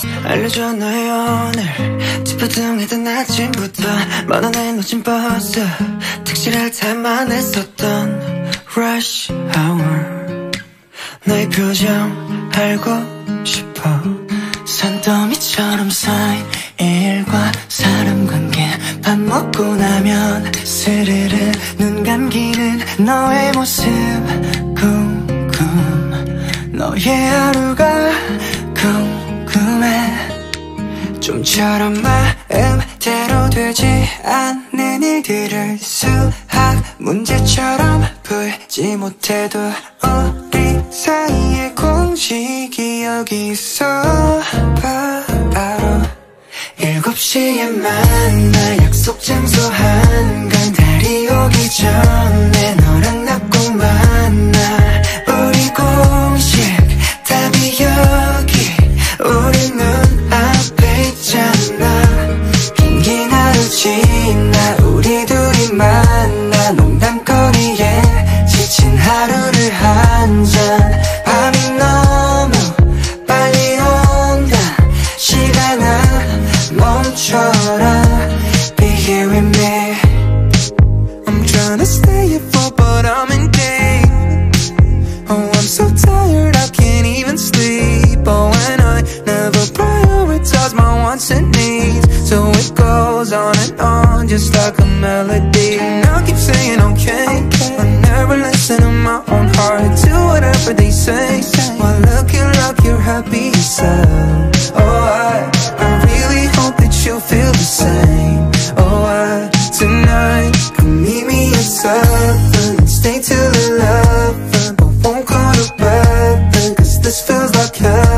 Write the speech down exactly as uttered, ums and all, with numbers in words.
알려줘 너의 오늘 뒷바탕이던 아침부터 만원에 놓친 버스 택시를 탈만 했었던 rush hour 너의 표정 알고 싶어 산더미처럼 쌓인 일과 사람 관계 밥 먹고 나면 스르르 눈 감기는 너의 모습 궁금 너의 하루가 궁금해 좀처럼 마음대로 되지 않는 일들을 수학 문제처럼 풀지 못해도 우리 사이의 공식이 여기 있어 바로 일곱 시에 만나 약속 장소 한강 달이 오기 전에 너랑 나 꼭 만나 우리 공식 답이 여기 우리 눈앞에 있잖아 긴긴 하루 지나 우리 둘이 만나 농담거리에 지친 하루를 한잔 밤이 너무 빨리 온다 시간아 멈춰라 Be here with me I'm trying to stay up for but I'm in deep Oh I'm so tired I can't even sleep Oh and I never prioritize my wants and needs So it goes on and on just like a melody And I keep saying okay I never listen to my own heart Do whatever they say While looking like you're happy yourself Oh I, I really hope that you feel the same Oh I, tonight come meet me at seven Stay till eleven But won't go to bed Cause this feels like heaven